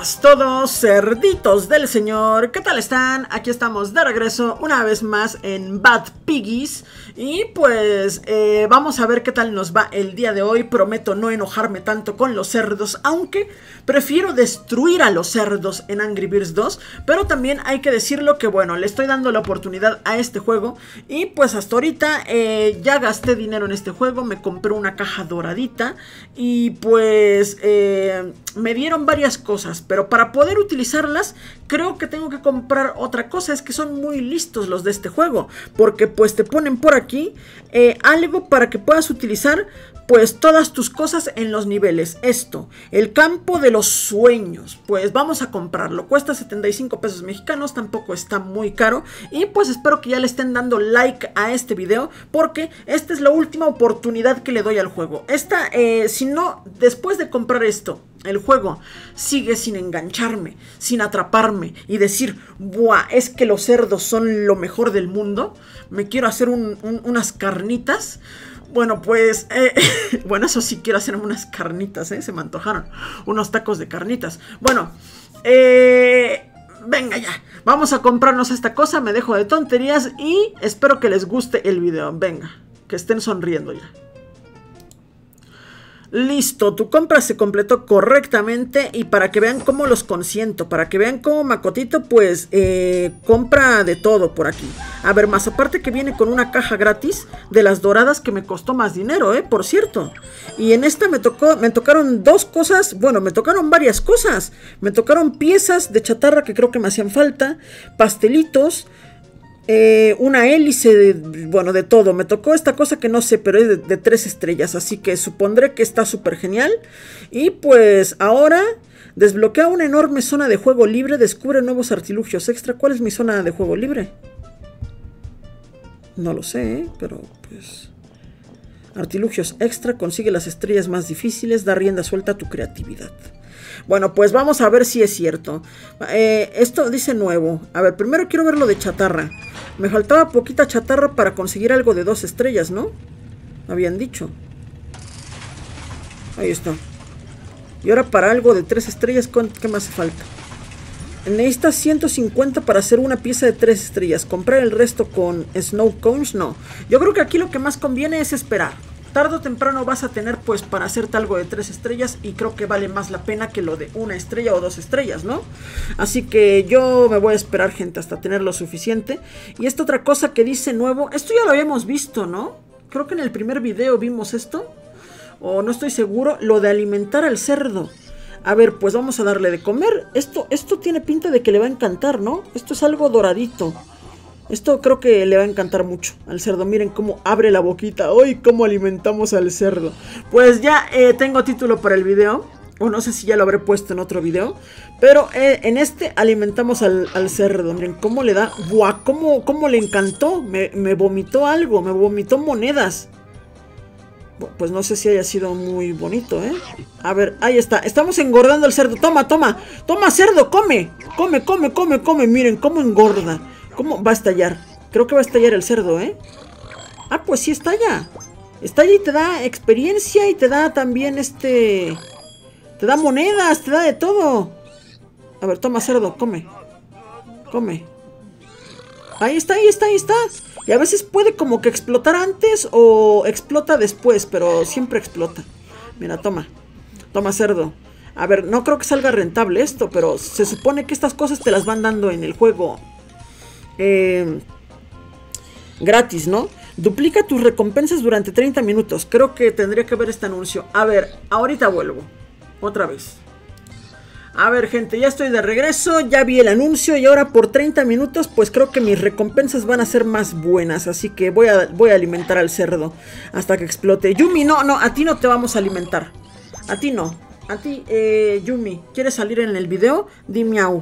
Buenas todos, cerditos del señor, ¿qué tal están? Aquí estamos de regreso una vez más en Bad Piggies. Y pues vamos a ver qué tal nos va el día de hoy. Prometo no enojarme tanto con los cerdos, aunque prefiero destruir a los cerdos en Angry Birds 2. Pero también hay que decirlo que bueno, le estoy dando la oportunidad a este juego. Y pues hasta ahorita ya gasté dinero en este juego, me compré una caja doradita. Y pues me dieron varias cosas, pero para poder utilizarlas creo que tengo que comprar otra cosa. Es que son muy listos los de este juego, porque pues te ponen por aquí algo para que puedas utilizar pues todas tus cosas en los niveles. Esto, el campo de los sueños, pues vamos a comprarlo. Cuesta 75 pesos mexicanos, tampoco está muy caro. Y pues espero que ya le estén dando like a este video, porque esta es la última oportunidad que le doy al juego. Si no, después de comprar esto, el juego sigue sin engancharme, sin atraparme y decir, ¡buah! Es que los cerdos son lo mejor del mundo. Me quiero hacer unas carnitas. Bueno, pues, bueno, eso sí, quiero hacerme unas carnitas, se me antojaron. Unos tacos de carnitas. Bueno, venga ya, vamos a comprarnos esta cosa, me dejo de tonterías y espero que les guste el video. Venga, que estén sonriendo ya. Listo, tu compra se completó correctamente. Y para que vean cómo los consiento, para que vean cómo Macotito pues compra de todo por aquí. A ver, más aparte que viene con una caja gratis de las doradas que me costó más dinero, por cierto. Y en esta me tocaron dos cosas, bueno, me tocaron varias cosas. Me tocaron piezas de chatarra que creo que me hacían falta, pastelitos, una hélice, bueno, de todo. Me tocó esta cosa que no sé, pero es de 3 estrellas, así que supondré que está súper genial. Y pues ahora desbloquea una enorme zona de juego libre, descubre nuevos artilugios extra. ¿Cuál es mi zona de juego libre? No lo sé, pero pues... Artilugios extra, consigue las estrellas más difíciles, da rienda suelta a tu creatividad. Bueno, pues vamos a ver si es cierto. Esto dice nuevo. A ver, primero quiero ver lo de chatarra. Me faltaba poquita chatarra para conseguir algo de 2 estrellas, ¿no? Habían dicho. Ahí está. Y ahora para algo de 3 estrellas, ¿qué me hace falta? Necesitas 150 para hacer una pieza de 3 estrellas. ¿Comprar el resto con Snow Cones? No. Yo creo que aquí lo que más conviene es esperar. Tarde o temprano vas a tener pues para hacerte algo de 3 estrellas. Y creo que vale más la pena que lo de 1 estrella o 2 estrellas, ¿no? Así que yo me voy a esperar, gente, hasta tener lo suficiente. Y esta otra cosa que dice nuevo, esto ya lo habíamos visto, ¿no? Creo que en el primer video vimos esto, o no estoy seguro. Lo de alimentar al cerdo. A ver, pues vamos a darle de comer. Esto tiene pinta de que le va a encantar, ¿no? Esto es algo doradito. Esto creo que le va a encantar mucho al cerdo. Miren cómo abre la boquita. ¡Uy! ¿Cómo alimentamos al cerdo? Pues ya tengo título para el video. O no sé si ya lo habré puesto en otro video. Pero en este alimentamos al cerdo. Miren cómo le da. ¡Buah! ¿Cómo le encantó? Me vomitó algo. Me vomitó monedas. Pues no sé si haya sido muy bonito, A ver, ahí está. Estamos engordando al cerdo. Toma, toma. Toma, cerdo, come. Come. Miren cómo engorda. ¿Cómo va a estallar? Creo que va a estallar el cerdo, Ah, pues sí estalla. Estalla y te da experiencia y te da también te da monedas, te da de todo. A ver, toma, cerdo, come. Come. Ahí está. Y a veces puede como que explotar antes o explota después, pero siempre explota. Mira, toma. Toma, cerdo. A ver, no creo que salga rentable esto, pero se supone que estas cosas te las van dando en el juego gratis, ¿no? Duplica tus recompensas durante 30 minutos. Creo que tendría que ver este anuncio. A ver, ahorita vuelvo. Otra vez. A ver, gente, ya estoy de regreso. Ya vi el anuncio y ahora por 30 minutos pues creo que mis recompensas van a ser más buenas. Así que voy a alimentar al cerdo hasta que explote. Yumi, no, a ti no te vamos a alimentar. A ti no. A ti, Yumi, ¿quieres salir en el video? Di miau.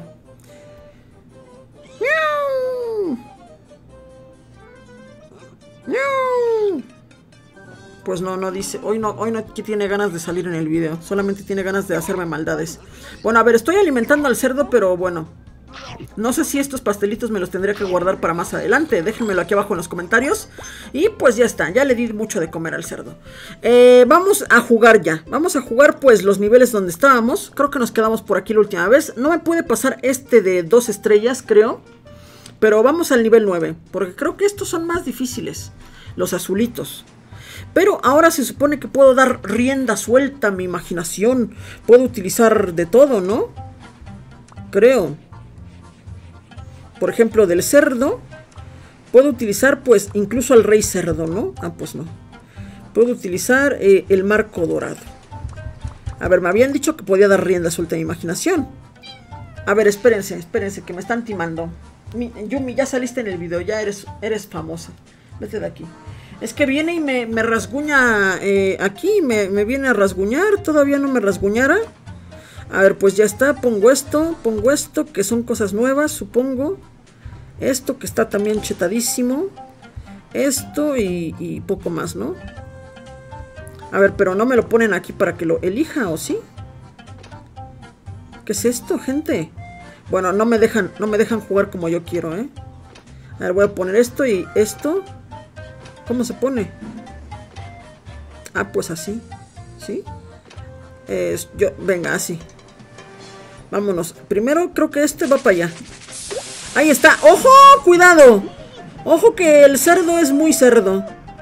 Pues no dice, hoy no tiene ganas de salir en el video, solamente tiene ganas de hacerme maldades. Bueno, a ver, estoy alimentando al cerdo, pero bueno, No sé si estos pastelitos me los tendría que guardar para más adelante. Déjenmelo aquí abajo en los comentarios. Y pues ya está, ya le di mucho de comer al cerdo. Vamos a jugar ya. Vamos a jugar pues los niveles donde estábamos. Creo que nos quedamos por aquí la última vez. No me puede pasar este de 2 estrellas, creo. Pero vamos al nivel 9, porque creo que estos son más difíciles, los azulitos. Pero ahora se supone que puedo dar rienda suelta a mi imaginación. Puedo utilizar de todo, ¿no? Creo. Por ejemplo, del cerdo puedo utilizar pues incluso al rey cerdo, ¿no? Ah, pues no. Puedo utilizar el marco dorado. A ver, me habían dicho que podía dar rienda suelta a mi imaginación. A ver, espérense, espérense, que me están timando. Yumi, ya saliste en el video, ya eres famosa. Vete de aquí. Es que viene y me rasguña aquí, me viene a rasguñar. Todavía no me rasguñara. A ver, pues ya está, pongo esto, que son cosas nuevas, supongo. Esto que está también chetadísimo. Esto y poco más, ¿no? A ver, pero no me lo ponen aquí para que lo elija, ¿o sí? ¿Qué es esto, gente? Bueno, no me dejan jugar como yo quiero, ¿eh? A ver, voy a poner esto y esto. ¿Cómo se pone? Ah, pues así. ¿Sí? Venga, así. Vámonos. Primero creo que este va para allá. Ahí está. ¡Ojo! ¡Cuidado! Ojo que el cerdo es muy cerdo.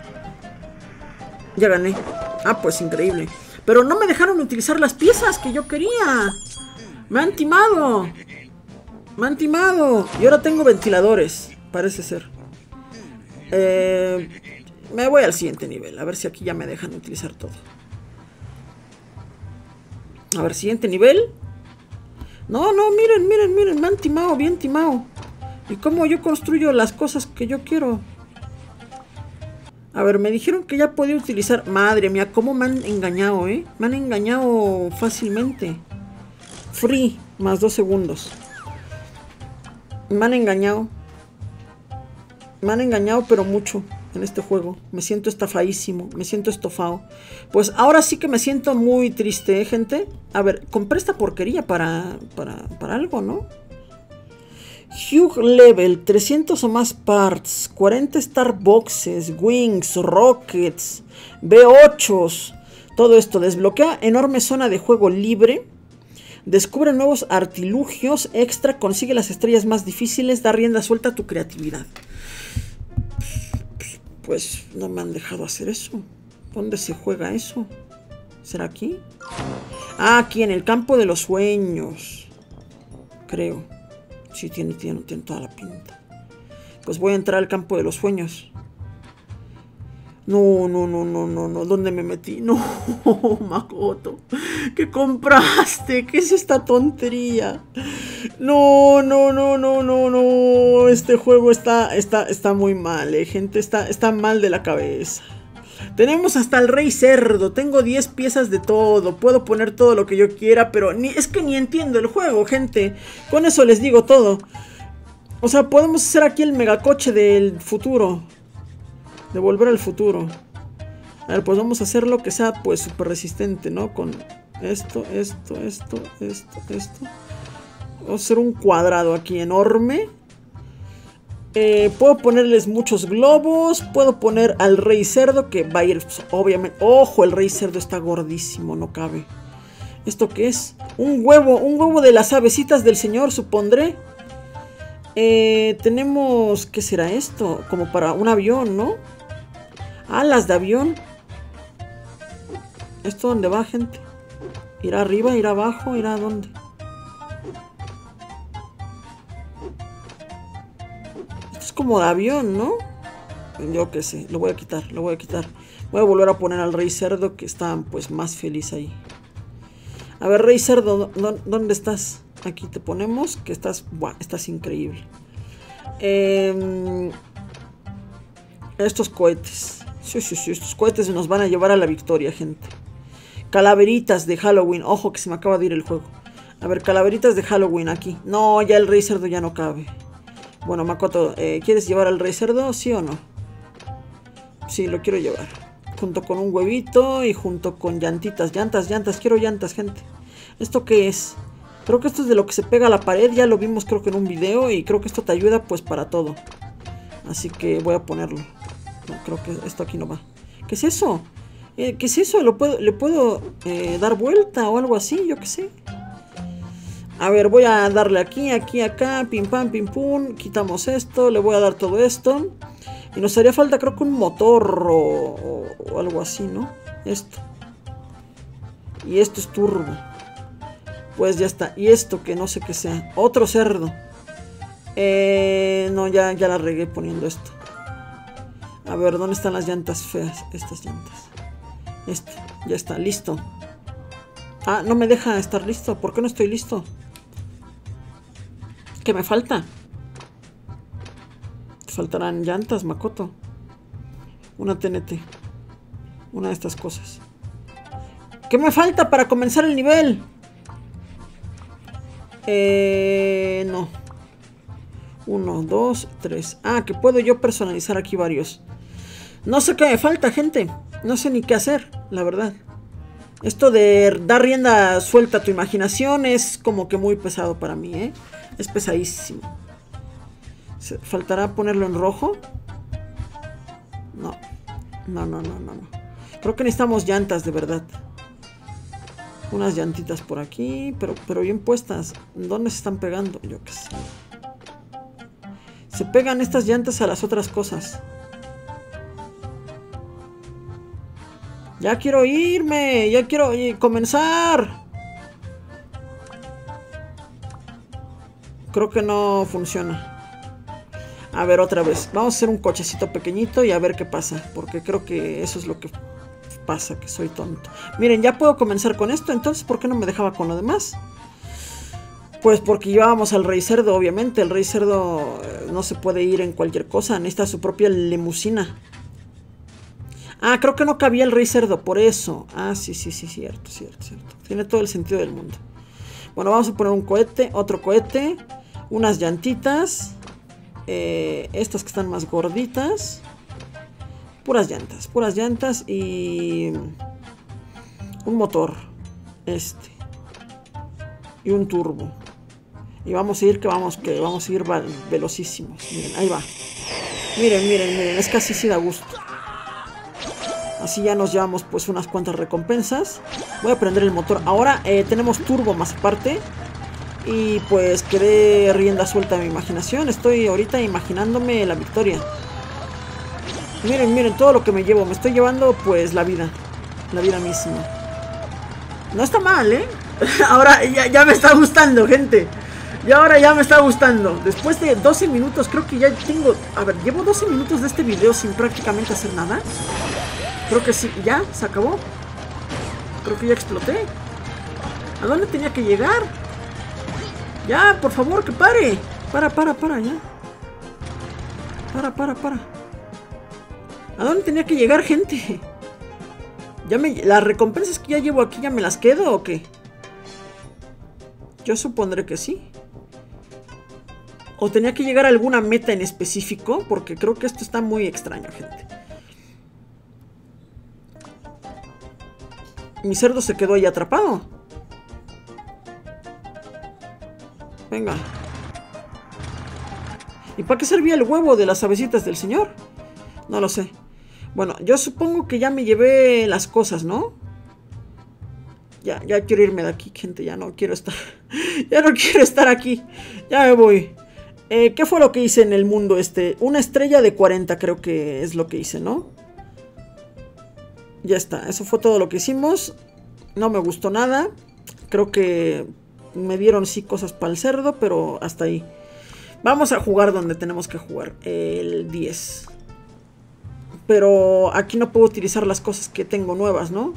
Ya gané. Ah, pues increíble. Pero no me dejaron utilizar las piezas que yo quería. Me han timado. Me han timado. Y ahora tengo ventiladores. Parece ser. Me voy al siguiente nivel. A ver si aquí ya me dejan utilizar todo. A ver, siguiente nivel. No, miren. Me han timado, bien timado. ¿Y cómo yo construyo las cosas que yo quiero? A ver, me dijeron que ya podía utilizar... Madre mía, cómo me han engañado, ¿eh? Me han engañado fácilmente. Free, más 2 segundos. Me han engañado. Me han engañado, pero mucho en este juego. Me siento estafadísimo. Me siento estofado. Pues ahora sí que me siento muy triste, ¿eh, gente? A ver, compré esta porquería para algo, ¿no? Hugh Level, 300 o más parts, 40 Star Boxes, Wings, Rockets, B8s. Todo esto desbloquea enorme zona de juego libre. Descubre nuevos artilugios extra, consigue las estrellas más difíciles, da rienda suelta a tu creatividad. Pues no me han dejado hacer eso. ¿Dónde se juega eso? ¿Será aquí? Ah, aquí en el campo de los sueños. Creo. Sí, tiene toda la pinta. Pues voy a entrar al campo de los sueños. No. ¿Dónde me metí? No, Makoto. ¿Qué compraste? ¿Qué es esta tontería? No. Este juego está muy mal, gente. Está mal de la cabeza. Tenemos hasta el rey cerdo. Tengo 10 piezas de todo. Puedo poner todo lo que yo quiera, pero es que ni entiendo el juego, gente. Con eso les digo todo. O sea, podemos hacer aquí el megacoche del futuro. De volver al futuro. A ver, pues vamos a hacer lo que sea pues súper resistente, ¿no? Con esto. Vamos a hacer un cuadrado aquí enorme. Puedo ponerles muchos globos. Puedo poner al rey cerdo, que va a ir, obviamente. Ojo, el rey cerdo está gordísimo, no cabe. ¿Esto qué es? Un huevo de las avecitas del señor, supondré. Tenemos, ¿qué será esto? Como para un avión, ¿no? Alas de avión. ¿Esto dónde va, gente? ¿Irá arriba, irá abajo, irá a dónde? Esto es como de avión, ¿no? Yo qué sé, lo voy a quitar. Voy a volver a poner al rey cerdo, que está pues más feliz ahí. A ver, rey cerdo, ¿dónde estás? Aquí te ponemos, que estás... Buah, estás increíble. Estos cohetes. Sí, estos cohetes nos van a llevar a la victoria, gente. Calaveritas de Halloween. Ojo que se me acaba de ir el juego. A ver, calaveritas de Halloween aquí. No, ya el rey cerdo ya no cabe. Bueno, Makoto, ¿quieres llevar al rey cerdo? ¿Sí o no? Sí, lo quiero llevar. Junto con un huevito y junto con llantitas. Llantas. Quiero llantas, gente. ¿Esto qué es? Creo que esto es de lo que se pega a la pared. Ya lo vimos creo que en un video. Y creo que esto te ayuda pues para todo. Así que voy a ponerlo. No, creo que esto aquí no va. ¿Qué es eso? ¿Qué es eso? ¿Le puedo dar vuelta o algo así? Yo qué sé. A ver, voy a darle aquí, aquí, acá. Pim pam, pim pum. Quitamos esto. Le voy a dar todo esto. Y nos haría falta creo que un motor o algo así, ¿no? Esto. Y esto es turbo. Pues ya está. Y esto que no sé qué sea. Otro cerdo. No, ya la regué poniendo esto. A ver, ¿dónde están las llantas feas? Estas llantas. Esto, ya está, listo. Ah, no me deja estar listo. ¿Por qué no estoy listo? ¿Qué me falta? Faltarán llantas, Makoto. Una TNT. Una de estas cosas. ¿Qué me falta para comenzar el nivel? No. 1, 2, 3. Ah, que puedo yo personalizar aquí varios. No sé qué me falta, gente. No sé ni qué hacer, la verdad. Esto de dar rienda suelta a tu imaginación es como que muy pesado para mí, ¿eh? Es pesadísimo. ¿Faltará ponerlo en rojo? No. No. Creo que necesitamos llantas, de verdad. Unas llantitas por aquí, pero bien puestas. ¿Dónde se están pegando? Yo qué sé. Se pegan estas llantas a las otras cosas. Ya quiero irme. Ya quiero comenzar. Creo que no funciona. A ver, otra vez. Vamos a hacer un cochecito pequeñito y a ver qué pasa. Porque creo que eso es lo que pasa, que soy tonto. Miren, ya puedo comenzar con esto. Entonces, ¿por qué no me dejaba con lo demás? Pues porque llevábamos al rey cerdo, obviamente. El rey cerdo no se puede ir en cualquier cosa. Necesita su propia limusina. Ah, creo que no cabía el rey cerdo, por eso. Ah, sí, cierto. Tiene todo el sentido del mundo. Bueno, vamos a poner un cohete, otro cohete. Unas llantitas. Estas que están más gorditas. Puras llantas y un motor. Y un turbo. Y vamos a ir que vamos a ir velocísimos. Miren, ahí va. Miren, es que así sí da gusto. Así ya nos llevamos pues unas cuantas recompensas. Voy a prender el motor. Ahora tenemos turbo más aparte. Y pues quedé rienda suelta a mi imaginación. Estoy ahorita imaginándome la victoria. Miren todo lo que me llevo. Me estoy llevando pues la vida. La vida misma. No está mal, ¿eh? Ahora ya me está gustando, gente. Y ahora ya me está gustando. Después de 12 minutos creo que ya tengo... A ver, llevo 12 minutos de este video sin prácticamente hacer nada. Creo que sí, ya, se acabó. Creo que ya exploté. ¿A dónde tenía que llegar? Ya, por favor, que pare. Para, ya. Para. ¿A dónde tenía que llegar, gente? ¿Las recompensas que ya llevo aquí ya me las quedo o qué? Yo supondré que sí. ¿O tenía que llegar a alguna meta en específico? Porque creo que esto está muy extraño, gente. Mi cerdo se quedó ahí atrapado. Venga. ¿Y para qué servía el huevo de las abecitas del señor? No lo sé. Bueno, yo supongo que ya me llevé las cosas, ¿no? Ya quiero irme de aquí, gente. Ya no quiero estar. Ya no quiero estar aquí. Ya me voy. ¿Qué fue lo que hice en el mundo este? Una estrella de 40 creo que es lo que hice, ¿no? Ya está. Eso fue todo lo que hicimos. No me gustó nada. Creo que me dieron sí cosas para el cerdo, pero hasta ahí. Vamos a jugar donde tenemos que jugar. El 10. Pero aquí no puedo utilizar las cosas que tengo nuevas, ¿no?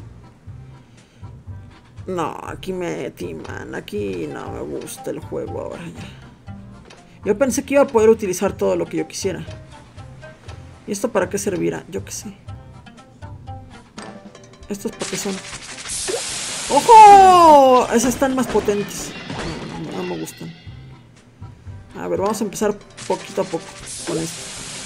No, aquí me timan. Aquí no me gusta el juego ahora ya. Yo pensé que iba a poder utilizar todo lo que yo quisiera. ¿Y esto para qué servirá? Yo qué sé. ¿Estos para qué son? ¡Ojo! Esas están más potentes. No me gustan. A ver, vamos a empezar poquito a poco con esto.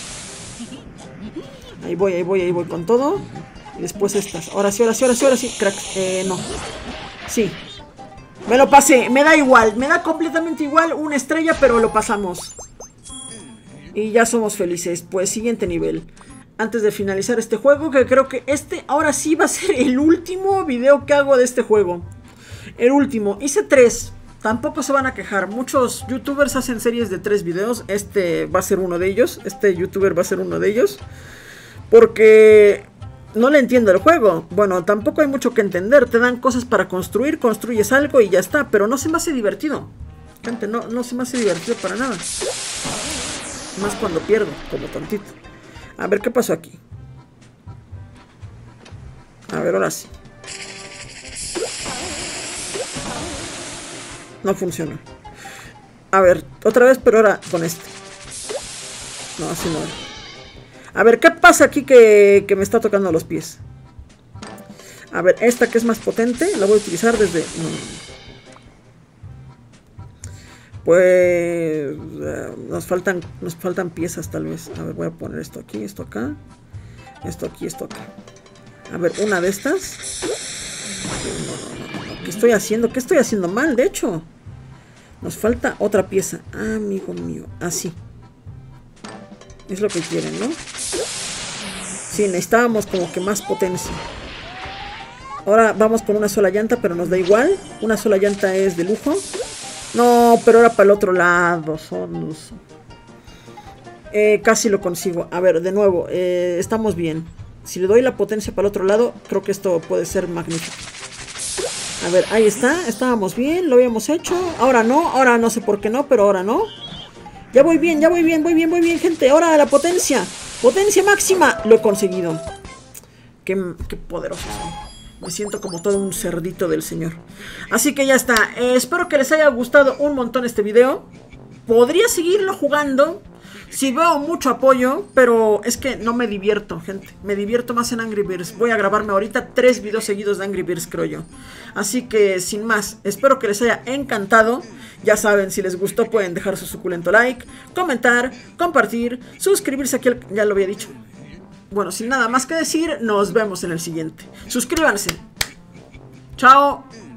Ahí voy con todo. Y después estas. Ahora sí, crack. No. Sí. Me lo pasé, me da igual, me da completamente igual, una estrella, pero lo pasamos. Y ya somos felices. Pues siguiente nivel. Antes de finalizar este juego, que creo que este ahora sí va a ser el último video que hago de este juego. El último, hice 3. Tampoco se van a quejar. Muchos youtubers hacen series de 3 videos. Este va a ser uno de ellos. Este youtuber va a ser uno de ellos. Porque no le entiendo el juego. Bueno, tampoco hay mucho que entender. Te dan cosas para construir, construyes algo y ya está. Pero no se me hace divertido. Gente, no se me hace divertido para nada. Más cuando pierdo, como tontito. A ver, ¿qué pasó aquí? A ver, ahora sí. No funciona. A ver, otra vez, pero ahora con este. No, así no. A ver, ¿qué pasa aquí que me está tocando los pies? A ver, esta que es más potente, la voy a utilizar desde... No. Pues... nos faltan piezas tal vez. A ver, voy a poner esto aquí, esto acá. Esto aquí, esto acá. A ver, una de estas. No. ¿Qué estoy haciendo? ¿Qué estoy haciendo mal? De hecho, nos falta otra pieza. Ah, amigo mío. Así. Es lo que quieren, ¿no? Sí, necesitábamos como que más potencia. Ahora vamos con una sola llanta, pero nos da igual. Una sola llanta es de lujo. No, pero ahora para el otro lado. Casi lo consigo. A ver, de nuevo. Estamos bien. Si le doy la potencia para el otro lado, creo que esto puede ser magnífico. A ver, ahí está. Estábamos bien, lo habíamos hecho. Ahora no sé por qué no, pero ahora no. Ya voy bien, voy bien, gente. Ahora la potencia. Potencia máxima. Lo he conseguido. Qué poderoso soy. Me siento como todo un cerdito del señor. Así que ya está. Espero que les haya gustado un montón este video. Podría seguirlo jugando si veo mucho apoyo, pero es que no me divierto, gente. Me divierto más en Angry Birds. Voy a grabarme ahorita 3 videos seguidos de Angry Birds, creo yo. Así que, sin más, espero que les haya encantado. Ya saben, si les gustó pueden dejar su suculento like, comentar, compartir, suscribirse aquí, ya lo había dicho. Bueno, sin nada más que decir, nos vemos en el siguiente. Suscríbanse. Chao.